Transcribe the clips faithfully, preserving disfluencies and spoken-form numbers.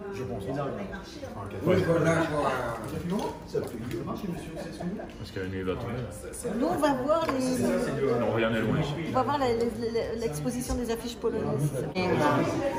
Je pense. Énorme. Oui, voilà quoi. Parce que la nuit va tomber. Nous, on va voir les... Non, rien n'est loin. On va voir la- la- la- l'exposition des affiches polonaises. Et voilà.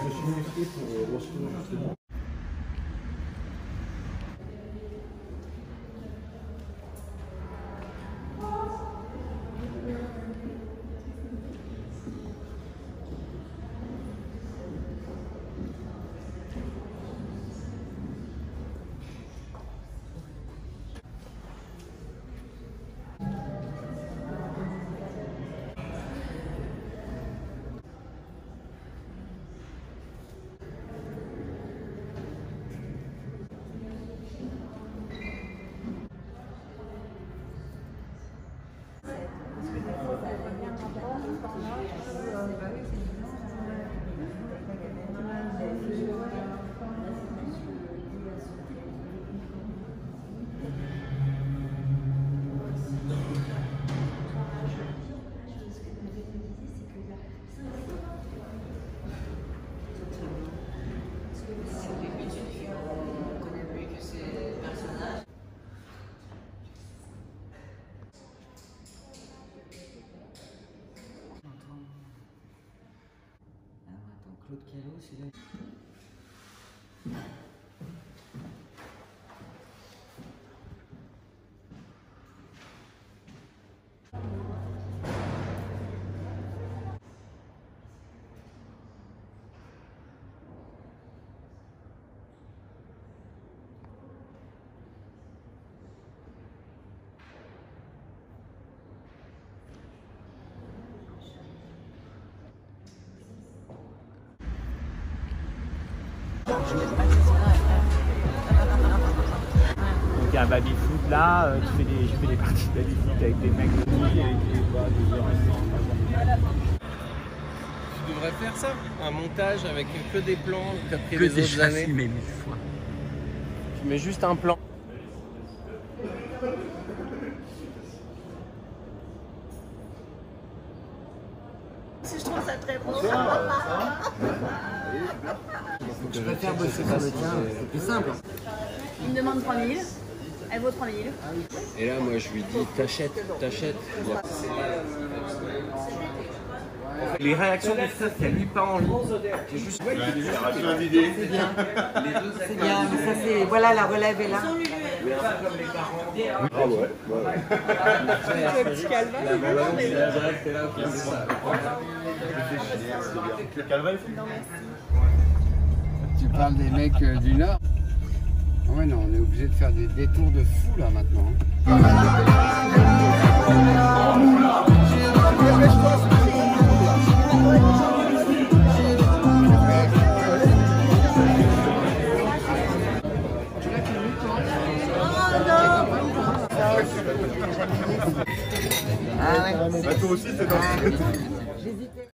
Claude Callot, c'est là. Donc il y a un baby-foot là, euh, tu fais des, je fais des parties de baby-foot avec des mecs de nuit, avec des, bah, des heures et demie. Tu devrais faire ça, un montage avec que des plans que tu as pris Que les des autres chassis, années. mais mille fois. Tu mets juste un plan. Si je trouve ça très beau. Je préfère bosser sur le tien, c'est plus simple. Il me demande trois mille, elle vaut trois mille. Et là, moi, je lui dis t'achètes, t'achètes. Les réactions du fait qu'elle lui pas envie. C'est juste. C'est bien. C'est bien, mais ça c'est. Voilà, la relève est là. Ah ouais, ouais. Le petit calva. La maman, c'est la vraie, c'est là où c'est ça. Le calva, il faut. Tu parles des mecs euh, du Nord. Ah ouais, non, on est obligé de faire des détours de fou là maintenant. Ah ouais. Bah, toi aussi, c'est dans